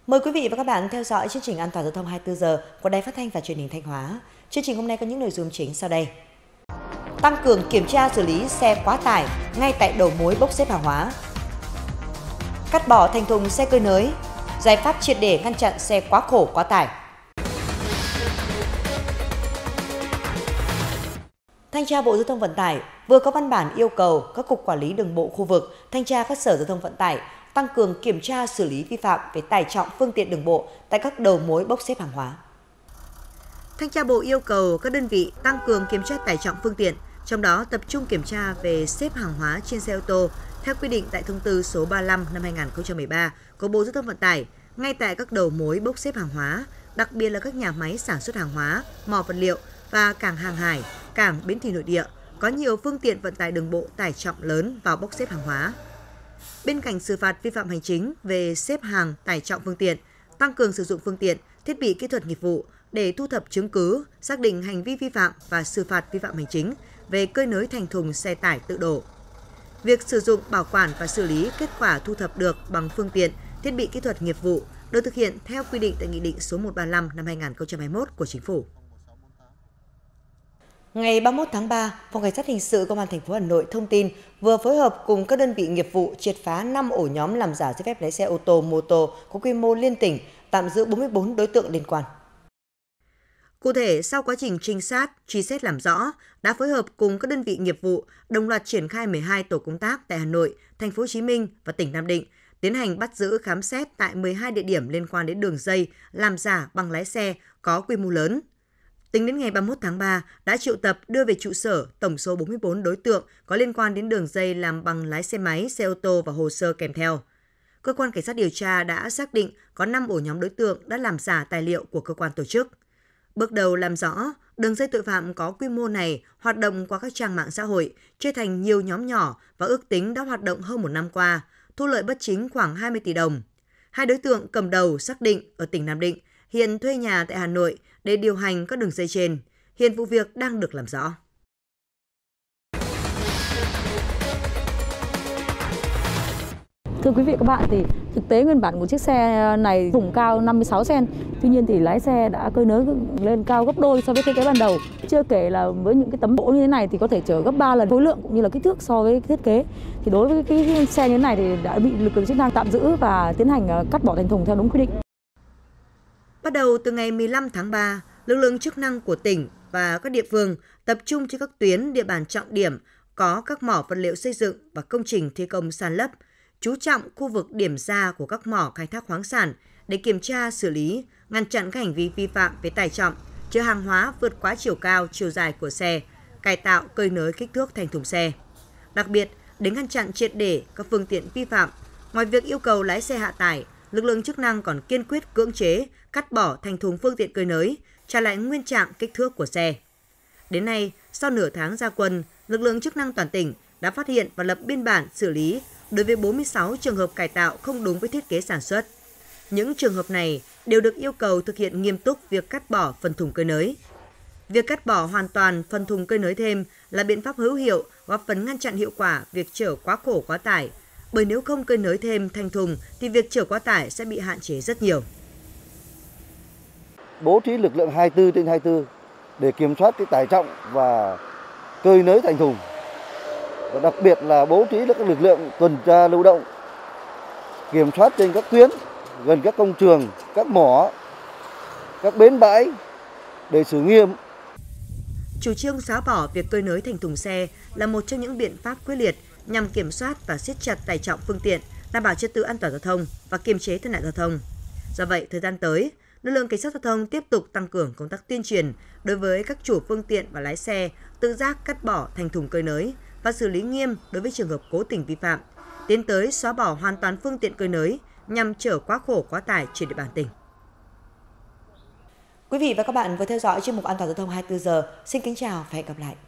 Mời quý vị và các bạn theo dõi chương trình An toàn giao thông 24 giờ của Đài Phát thanh và Truyền hình Thanh Hóa. Chương trình hôm nay có những nội dung chính sau đây. Tăng cường kiểm tra xử lý xe quá tải ngay tại đầu mối bốc xếp hàng hóa. Cắt bỏ thành thùng xe cơi nới, giải pháp triệt để ngăn chặn xe quá khổ quá tải. Thanh tra Bộ Giao thông Vận tải vừa có văn bản yêu cầu các cục quản lý đường bộ khu vực, thanh tra các sở giao thông vận tải tăng cường kiểm tra xử lý vi phạm về tải trọng phương tiện đường bộ tại các đầu mối bốc xếp hàng hóa. Thanh tra Bộ yêu cầu các đơn vị tăng cường kiểm tra tải trọng phương tiện, trong đó tập trung kiểm tra về xếp hàng hóa trên xe ô tô theo quy định tại thông tư số 35 năm 2013 của Bộ Giao thông Vận tải ngay tại các đầu mối bốc xếp hàng hóa, đặc biệt là các nhà máy sản xuất hàng hóa, mỏ vật liệu và cảng hàng hải, cảng bến thủy nội địa có nhiều phương tiện vận tải đường bộ tải trọng lớn vào bốc xếp hàng hóa. Bên cạnh xử phạt vi phạm hành chính về xếp hàng tải trọng phương tiện, tăng cường sử dụng phương tiện, thiết bị kỹ thuật nghiệp vụ để thu thập chứng cứ, xác định hành vi vi phạm và xử phạt vi phạm hành chính về cơi nới thành thùng xe tải tự đổ. Việc sử dụng, bảo quản và xử lý kết quả thu thập được bằng phương tiện, thiết bị kỹ thuật nghiệp vụ được thực hiện theo quy định tại Nghị định số 135 năm 2021 của Chính phủ. Ngày 31 tháng 3, Phòng Cảnh sát Hình sự Công an thành phố Hà Nội thông tin vừa phối hợp cùng các đơn vị nghiệp vụ triệt phá 5 ổ nhóm làm giả giấy phép lái xe ô tô, mô tô có quy mô liên tỉnh, tạm giữ 44 đối tượng liên quan. Cụ thể, sau quá trình trinh sát, truy xét làm rõ, đã phối hợp cùng các đơn vị nghiệp vụ đồng loạt triển khai 12 tổ công tác tại Hà Nội, Thành phố Hồ Chí Minh và tỉnh Nam Định, tiến hành bắt giữ khám xét tại 12 địa điểm liên quan đến đường dây làm giả bằng lái xe có quy mô lớn. Tính đến ngày 31 tháng 3, đã triệu tập đưa về trụ sở tổng số 44 đối tượng có liên quan đến đường dây làm bằng lái xe máy, xe ô tô và hồ sơ kèm theo. Cơ quan Cảnh sát điều tra đã xác định có 5 ổ nhóm đối tượng đã làm giả tài liệu của cơ quan tổ chức. Bước đầu làm rõ, đường dây tội phạm có quy mô này hoạt động qua các trang mạng xã hội, chia thành nhiều nhóm nhỏ và ước tính đã hoạt động hơn một năm qua, thu lợi bất chính khoảng 20 tỷ đồng. 2 đối tượng cầm đầu xác định ở tỉnh Nam Định, hiện thuê nhà tại Hà Nội để điều hành các đường dây trên. Hiện vụ việc đang được làm rõ. Thưa quý vị và các bạn, thì thực tế nguyên bản của chiếc xe này thùng cao 56 cm. Tuy nhiên thì lái xe đã cơi nới lên cao gấp đôi so với thiết kế ban đầu. Chưa kể là với những cái tấm gỗ như thế này thì có thể chở gấp 3 lần khối lượng cũng như là kích thước so với thiết kế. Thì đối với cái xe như thế này thì đã bị lực lượng chức năng tạm giữ và tiến hành cắt bỏ thành thùng theo đúng quy định. Bắt đầu từ ngày 15 tháng 3, lực lượng chức năng của tỉnh và các địa phương tập trung trên các tuyến địa bàn trọng điểm có các mỏ vật liệu xây dựng và công trình thi công san lấp, chú trọng khu vực điểm ra của các mỏ khai thác khoáng sản để kiểm tra, xử lý, ngăn chặn các hành vi vi phạm về tải trọng, chở hàng hóa vượt quá chiều cao, chiều dài của xe, cải tạo cơi nới kích thước thành thùng xe. Đặc biệt, để ngăn chặn triệt để các phương tiện vi phạm, ngoài việc yêu cầu lái xe hạ tải, lực lượng chức năng còn kiên quyết cưỡng chế, cắt bỏ thành thùng phương tiện cơi nới, trả lại nguyên trạng kích thước của xe. Đến nay, sau nửa tháng ra quân, lực lượng chức năng toàn tỉnh đã phát hiện và lập biên bản xử lý đối với 46 trường hợp cải tạo không đúng với thiết kế sản xuất. Những trường hợp này đều được yêu cầu thực hiện nghiêm túc việc cắt bỏ phần thùng cơi nới. Việc cắt bỏ hoàn toàn phần thùng cơi nới thêm là biện pháp hữu hiệu góp phần ngăn chặn hiệu quả việc chở quá khổ quá tải, bởi nếu không cơi nới thêm thành thùng thì việc chở quá tải sẽ bị hạn chế rất nhiều. Bố trí lực lượng 24/24 để kiểm soát cái tải trọng và cơi nới thành thùng. Và đặc biệt là bố trí các lực lượng tuần tra lưu động kiểm soát trên các tuyến gần các công trường, các mỏ, các bến bãi để xử nghiêm. Chủ trương xóa bỏ việc cơi nới thành thùng xe là một trong những biện pháp quyết liệt nhằm kiểm soát và siết chặt tải trọng phương tiện, đảm bảo trật tự an toàn giao thông và kiềm chế tai nạn giao thông. Do vậy, thời gian tới, lực lượng cảnh sát giao thông tiếp tục tăng cường công tác tuyên truyền đối với các chủ phương tiện và lái xe tự giác cắt bỏ thành thùng cơi nới và xử lý nghiêm đối với trường hợp cố tình vi phạm, tiến tới xóa bỏ hoàn toàn phương tiện cơi nới nhằm chở quá khổ quá tải trên địa bàn tỉnh. Quý vị và các bạn vừa theo dõi chuyên mục An toàn giao thông 24 giờ. Xin kính chào và hẹn gặp lại.